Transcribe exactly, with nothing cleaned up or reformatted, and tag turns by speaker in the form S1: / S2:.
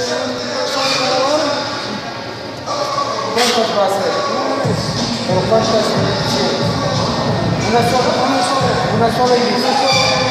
S1: Quantas vai ser? Pero quantas? Una sola, una sola, una sola y una sola.